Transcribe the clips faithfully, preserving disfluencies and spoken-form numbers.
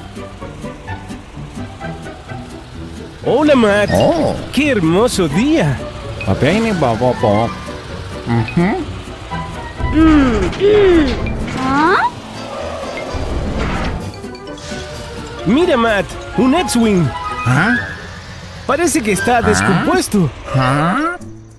Hola, Matt. Oh. ¡Qué hermoso día! Papini bobo. Mhm. ¿Ah? Mira, Matt, un X-Wing. ¿Ah? Parece que está descompuesto. ¿Ah?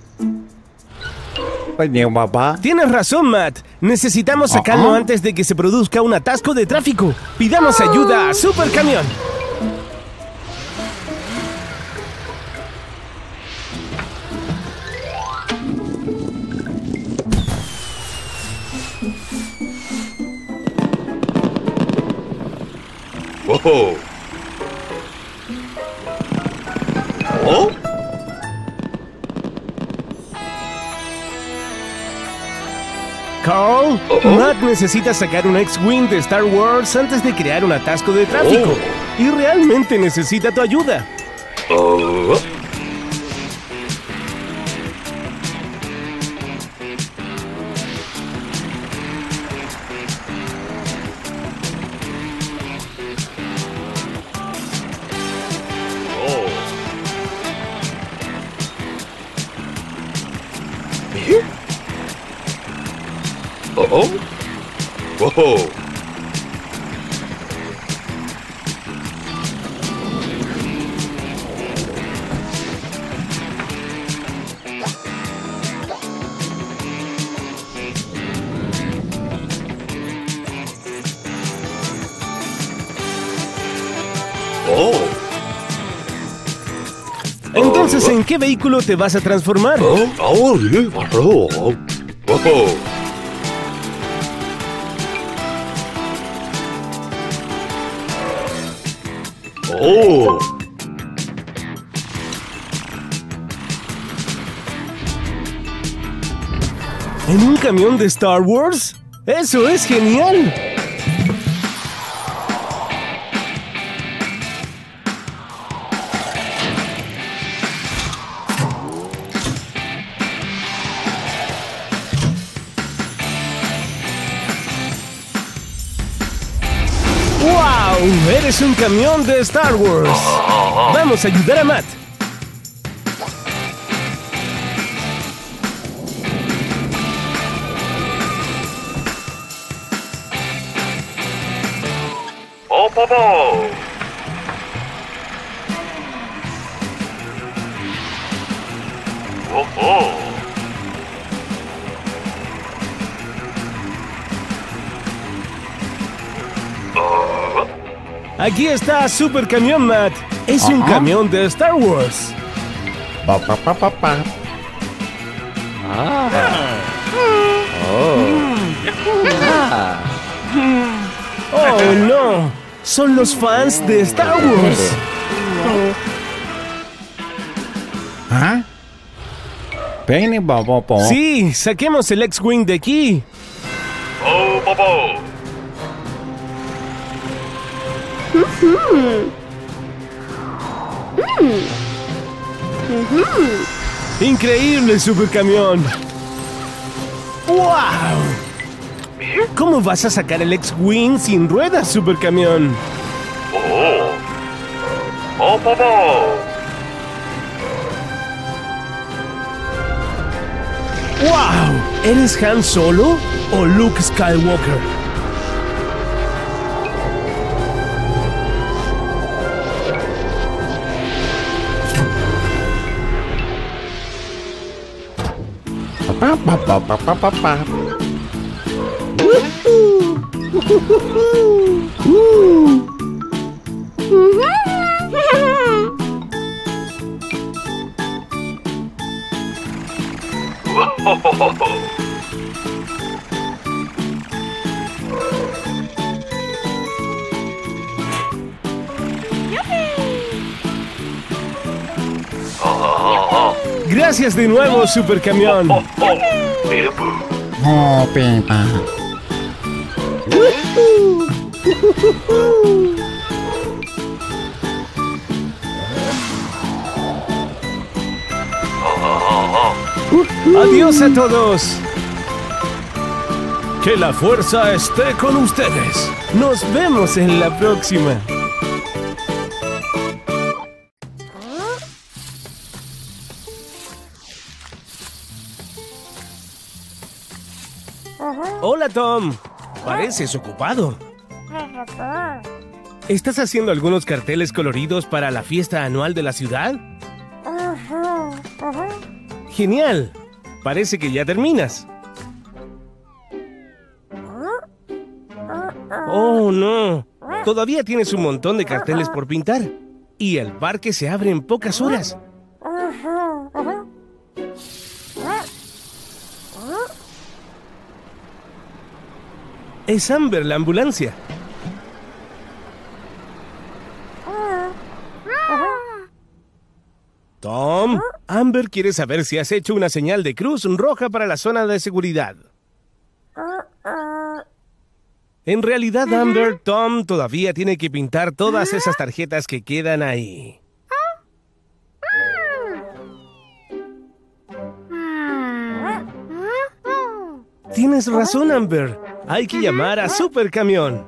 Papini bobo. Tienes razón, Matt. Necesitamos sacarlo Uh-uh. antes de que se produzca un atasco de tráfico. Pidamos ayuda a Super Camión. Oh. Oh. Carl, Uh-oh. Matt necesita sacar un X-Wing de Star Wars antes de crear un atasco de tráfico. Oh. Y realmente necesita tu ayuda. Oh. Oh. Here? Uh-oh. Whoa. Oh. Entonces, ¿en qué vehículo te vas a transformar? Oh, oh, yeah, oh, oh, whoa. Oh. ¿En un camión de Star Wars? ¡Eso es genial! ¡Wow! ¡Eres un camión de Star Wars! Vamos a ayudar a Matt. Oh, Bobo. Oh, oh. Uh, Aquí está Super Camión, Matt. Es un Ajá. camión de Star Wars. Pa pa pa pa pa. ¡Oh, no! Son los fans de Star Wars. ¿Ah? Papini bobo. Sí, saquemos el X-Wing de aquí. oh, Bobo. ¡Increíble, Super Camión! ¡Wow! ¿Cómo vas a sacar el X-Wing sin ruedas, Super Camión? Oh. Oh, Bobo. ¡Wow! ¿Eres Han Solo o Luke Skywalker? Pa pa pa pa pa pa pa. Gracias de nuevo, Super Camión. Oh, Peter Boo. Oh, pipa. Adiós a todos. Que la fuerza esté con ustedes. Nos vemos en la próxima. Hola, Tom. Pareces ocupado. ¿Estás haciendo algunos carteles coloridos para la fiesta anual de la ciudad? Genial. Parece que ya terminas. Oh, no. Todavía tienes un montón de carteles por pintar. Y el parque se abre en pocas horas. Es Amber, la ambulancia. Tom, Amber quiere saber si has hecho una señal de cruz roja para la zona de seguridad. En realidad, Amber, Tom todavía tiene que pintar todas esas tarjetas que quedan ahí. Tienes razón, Amber. Hay que llamar a Super Camión.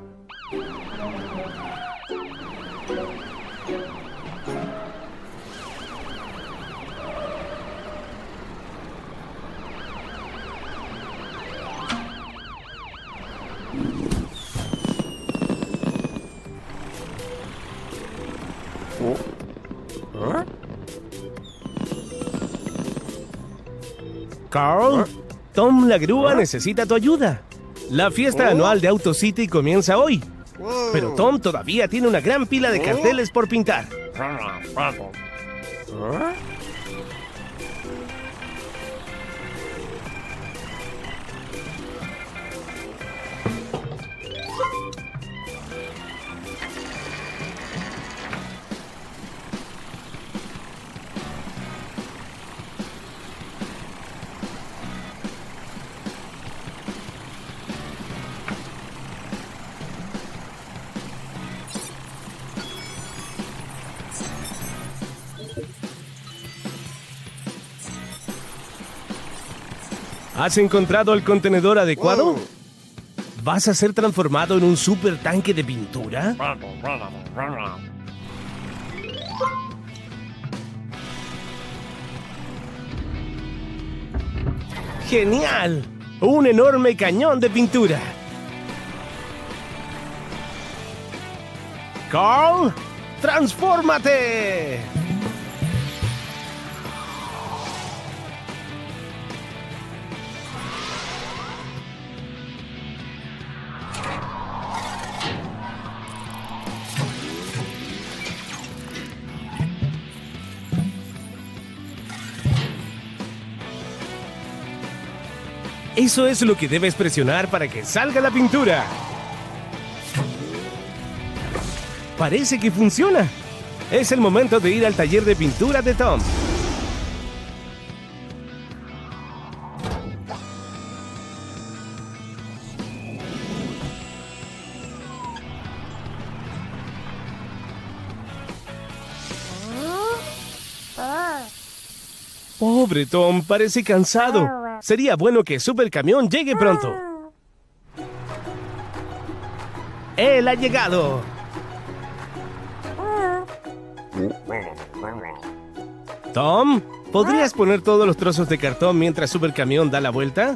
Carl, Tom la grúa necesita tu ayuda. La fiesta anual de Auto City comienza hoy. Pero Tom todavía tiene una gran pila de carteles por pintar. ¿Has encontrado el contenedor adecuado? ¿Vas a ser transformado en un super tanque de pintura? ¡Genial! ¡Un enorme cañón de pintura! ¡Carl! ¡Transfórmate! Eso es lo que debes presionar para que salga la pintura. Parece que funciona. Es el momento de ir al taller de pintura de Tom. Pobre Tom, parece cansado. Sería bueno que Super Camión llegue pronto. ¡Él ha llegado! Tom, ¿podrías poner todos los trozos de cartón mientras Super Camión da la vuelta?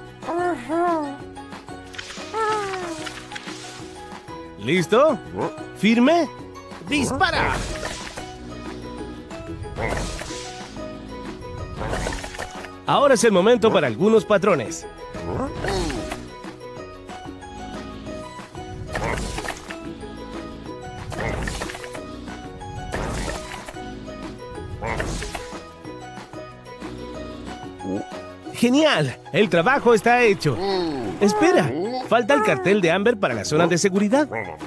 ¿Listo? ¿Firme? ¡Dispara! Ahora es el momento para algunos patrones. ¡Genial! El trabajo está hecho. Espera, falta el cartel de Amber para la zona de seguridad.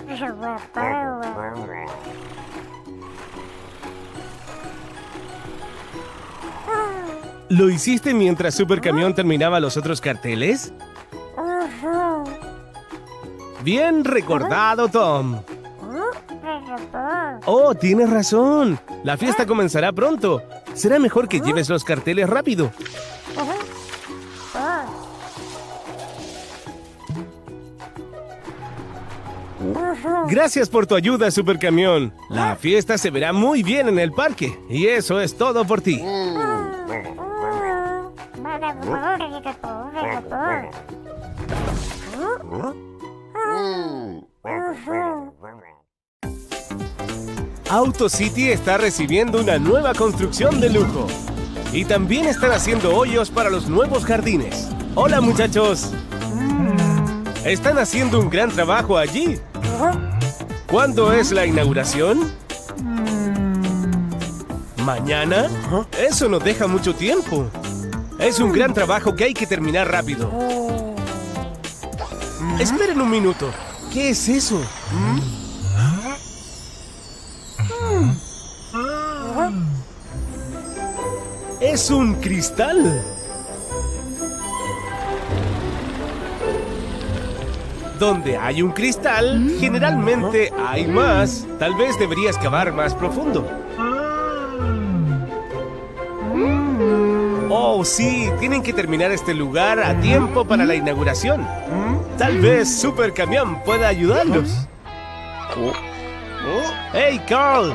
¿Lo hiciste mientras Super Camión terminaba los otros carteles? Bien recordado, Tom. Oh, tienes razón. La fiesta comenzará pronto. Será mejor que lleves los carteles rápido. Gracias por tu ayuda, Super Camión. La fiesta se verá muy bien en el parque. Y eso es todo por ti. Auto City está recibiendo una nueva construcción de lujo. Y también están haciendo hoyos para los nuevos jardines. ¡Hola, muchachos! Están haciendo un gran trabajo allí. ¿Cuándo es la inauguración? ¿Mañana? Eso nos deja mucho tiempo. Es un gran trabajo que hay que terminar rápido. Esperen un minuto. ¿Qué es eso? ¡Es un cristal! Donde hay un cristal, generalmente hay más. Tal vez deberías cavar más profundo. Oh, sí, tienen que terminar este lugar a tiempo para la inauguración. Tal vez Super Camión pueda ayudarlos. ¡Hey, Carl!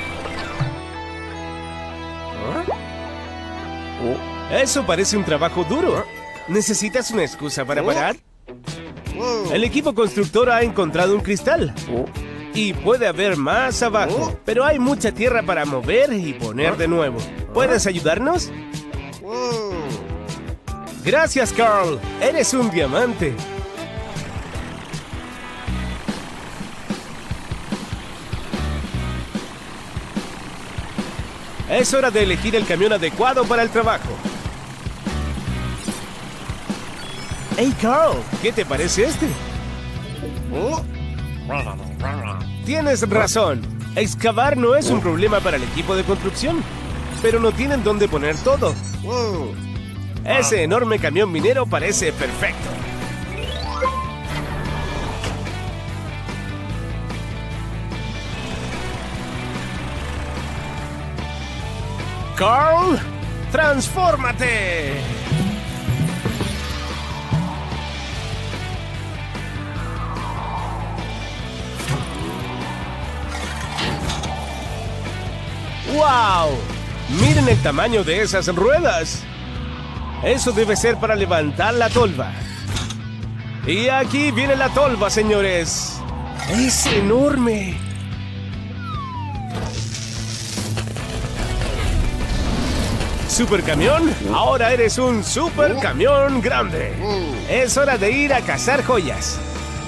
Eso parece un trabajo duro. ¿Necesitas una excusa para parar? El equipo constructor ha encontrado un cristal. Y puede haber más abajo. Pero hay mucha tierra para mover y poner de nuevo. ¿Puedes ayudarnos? Gracias, Carl. Eres un diamante. Es hora de elegir el camión adecuado para el trabajo. Hey, Carl, ¿qué te parece este? Tienes razón. Excavar no es un problema para el equipo de construcción. Pero no tienen dónde poner todo. Ese enorme camión minero parece perfecto. Carl, ¡transfórmate! ¡Wow! ¡Miren el tamaño de esas ruedas! Eso debe ser para levantar la tolva. Y aquí viene la tolva, señores. ¡Es enorme! Super Camión, ahora eres un super camión grande. Es hora de ir a cazar joyas.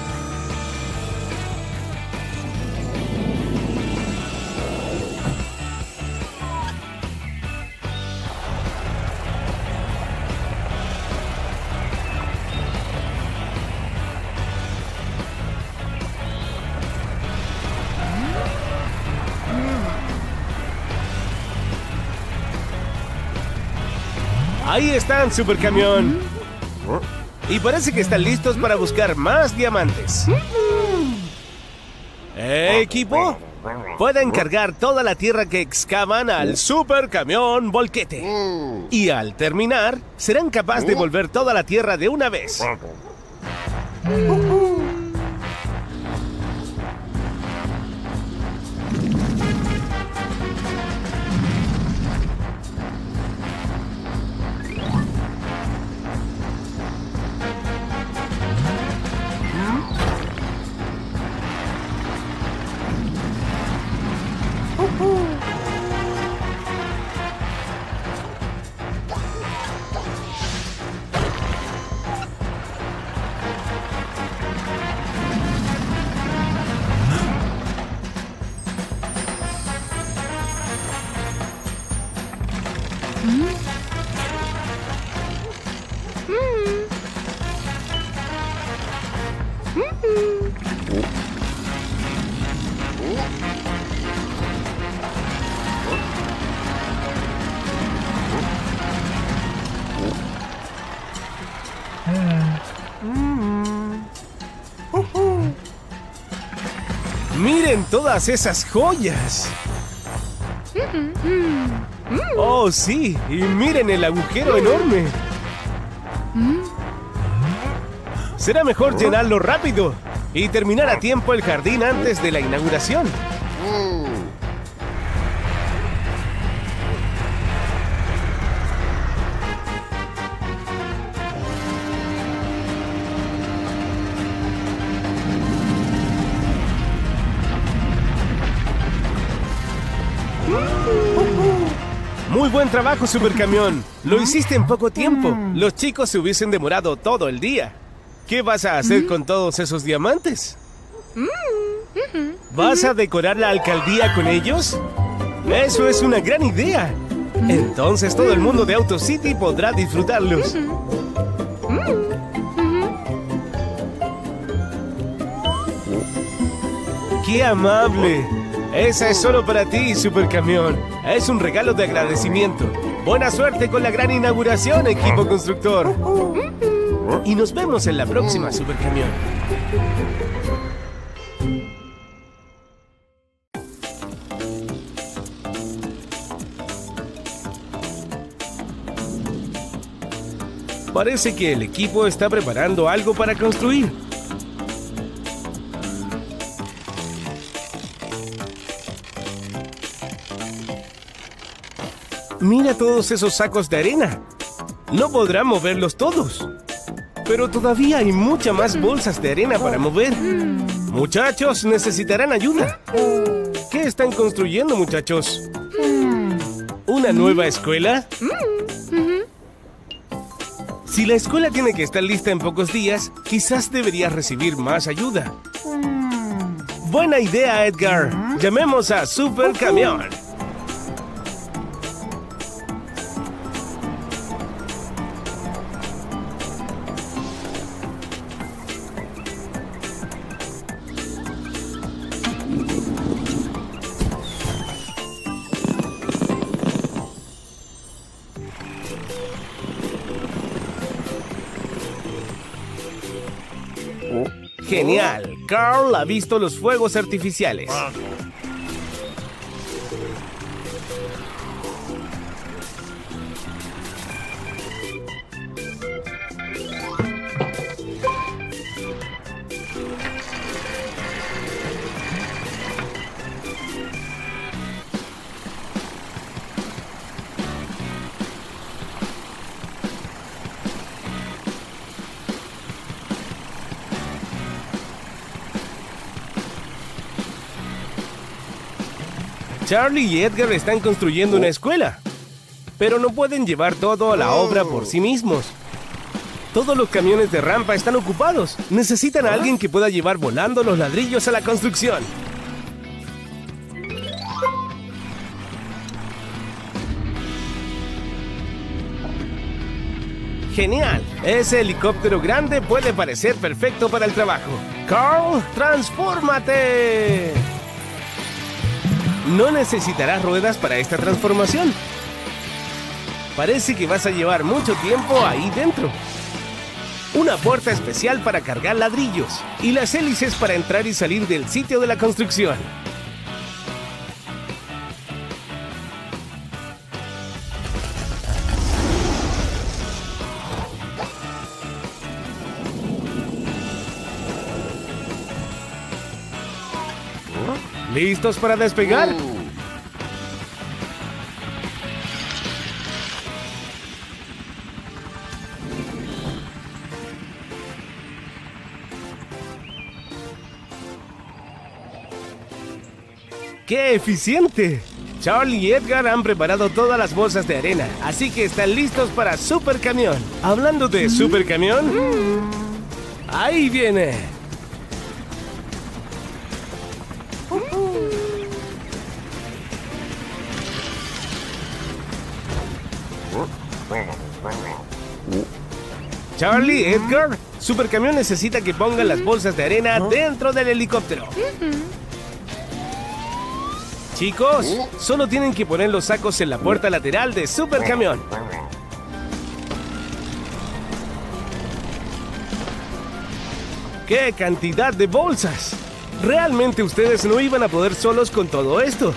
Ahí están, Super Camión. Y parece que están listos para buscar más diamantes. ¿Eh, equipo? Pueden cargar toda la tierra que excavan al Super Camión Volquete. Y al terminar, serán capaces de volver toda la tierra de una vez. ¡Miren todas esas joyas! ¡Oh, sí! ¡Y miren el agujero enorme! Será mejor llenarlo rápido y terminar a tiempo el jardín antes de la inauguración. Muy buen trabajo, Supercamión. Lo hiciste en poco tiempo. Los chicos se hubiesen demorado todo el día. ¿Qué vas a hacer con todos esos diamantes? ¿Vas a decorar la alcaldía con ellos? Eso es una gran idea. Entonces todo el mundo de Auto City podrá disfrutarlos. ¡Qué amable! Esa es solo para ti, Supercamión. Es un regalo de agradecimiento. Buena suerte con la gran inauguración, equipo constructor. Y nos vemos en la próxima, Supercamión. Parece que el equipo está preparando algo para construir. Mira todos esos sacos de arena. No podrán moverlos todos. Pero todavía hay muchas más bolsas de arena para mover. Muchachos, necesitarán ayuda. ¿Qué están construyendo, muchachos? ¿Una nueva escuela? Si la escuela tiene que estar lista en pocos días, quizás deberías recibir más ayuda. Buena idea, Edgar. Llamemos a Supercamión. Genial. Carl ha visto los fuegos artificiales. Charlie y Edgar están construyendo una escuela, pero no pueden llevar toda la obra por sí mismos. Todos los camiones de rampa están ocupados. Necesitan a alguien que pueda llevar volando los ladrillos a la construcción. ¡Genial! Ese helicóptero grande puede parecer perfecto para el trabajo. ¡Carl, transfórmate! No necesitarás ruedas para esta transformación. Parece que vas a llevar mucho tiempo ahí dentro. Una puerta especial para cargar ladrillos y las hélices para entrar y salir del sitio de la construcción. ¿Listos para despegar? ¡Qué eficiente! Charlie y Edgar han preparado todas las bolsas de arena, así que están listos para Supercamión. Hablando de Supercamión, ahí viene. Charlie, Edgar, Supercamión necesita que pongan las bolsas de arena dentro del helicóptero. Chicos, solo tienen que poner los sacos en la puerta lateral de Supercamión. ¡Qué cantidad de bolsas! Realmente ustedes no iban a poder solos con todo esto.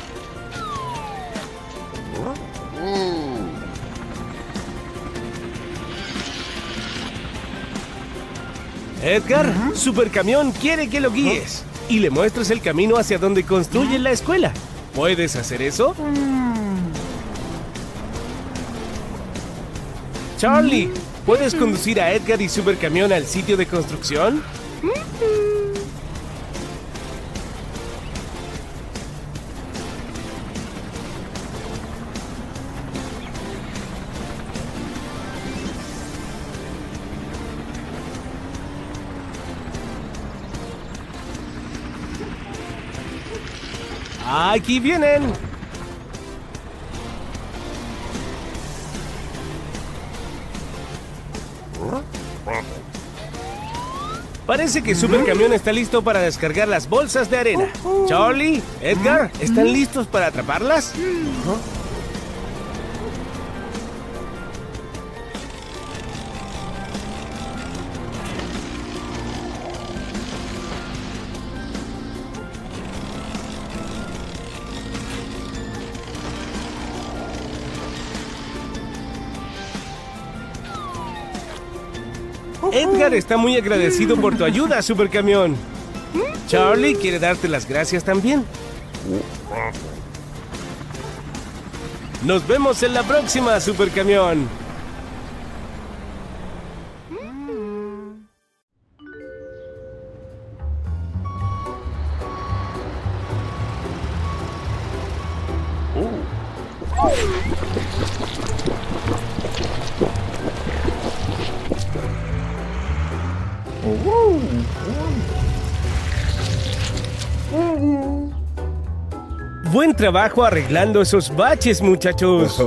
Edgar, Supercamión quiere que lo guíes y le muestres el camino hacia donde construyen la escuela. ¿Puedes hacer eso? Charlie, ¿puedes conducir a Edgar y Supercamión al sitio de construcción? Aquí vienen. Parece que Super Camión está listo para descargar las bolsas de arena. Charlie, Edgar, ¿están listos para atraparlas? Edgar está muy agradecido por tu ayuda, Super Camión. Charlie quiere darte las gracias también. Nos vemos en la próxima, Super Camión. Buen trabajo arreglando esos baches, muchachos.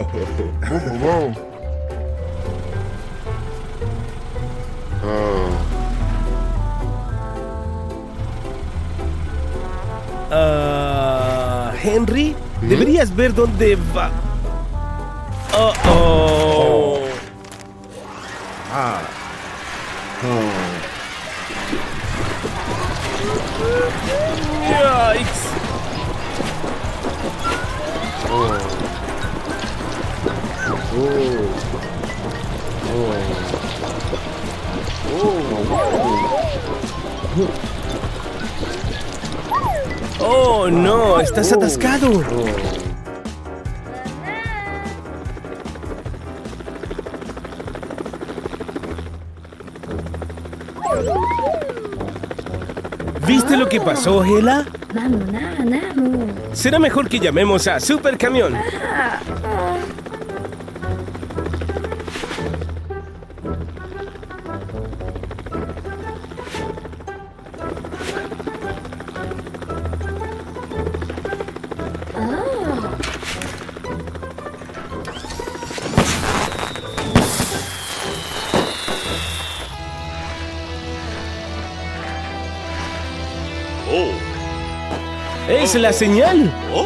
Ah, Henry, deberías ver dónde va. Oh, oh. Ah. Yikes. Oh, no, estás atascado. ¿Viste lo que pasó, Hela? Será mejor que llamemos a Super Camión. ¡Es la señal! Oh.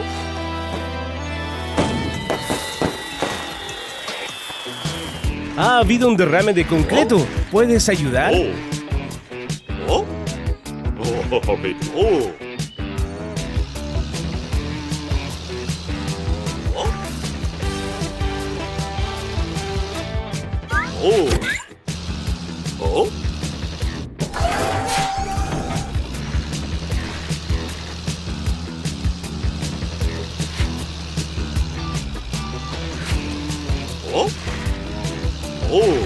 Ha habido un derrame de concreto. ¿Puedes ayudar? Oh. Oh. Oh. Oh. Oh. Oh. Oh. Oh.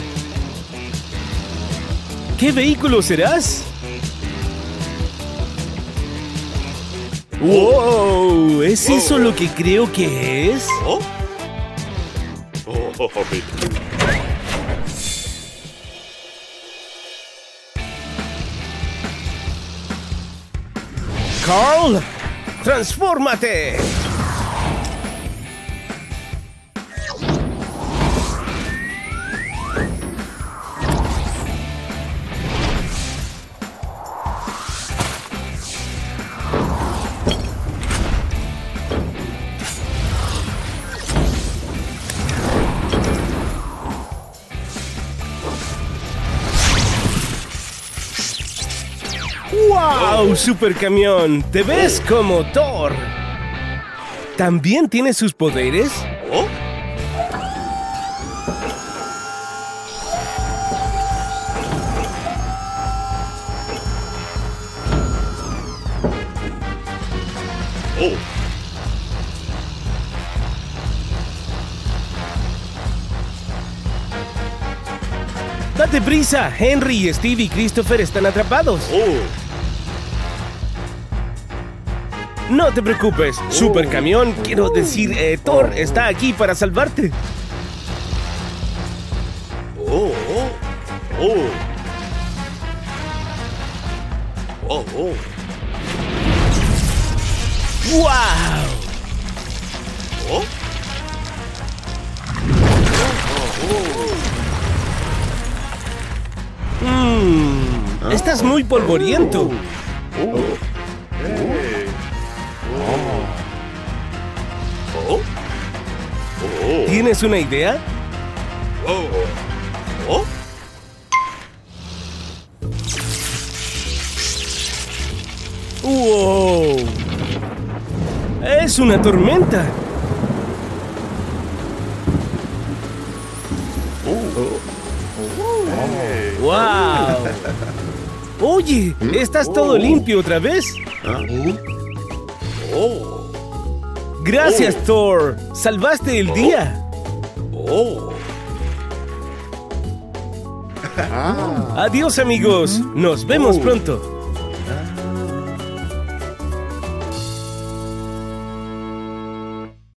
¿Qué vehículo serás? ¡Wow! ¿Es eso lo que creo que es? Oh. Oh. ¡Carl! ¡Transfórmate! ¡Wow! Super Camión, te ves como Thor. ¿También tiene sus poderes? Oh. Oh. ¡Date prisa! Henry, Steve y Christopher están atrapados. Oh. No te preocupes, Super Camión, quiero decir, eh, Thor está aquí para salvarte. Oh. Oh. Oh. Oh. ¡Wow! Oh. Mmm, estás muy polvoriento. Oh. Oh. ¿Tienes una idea? Oh. Oh. ¡Wow! ¡Es una tormenta! ¡Wow! Oye, ¿estás todo limpio otra vez? Oh. Gracias, Thor. Salvaste el día. Oh. Adiós, amigos. Nos vemos pronto.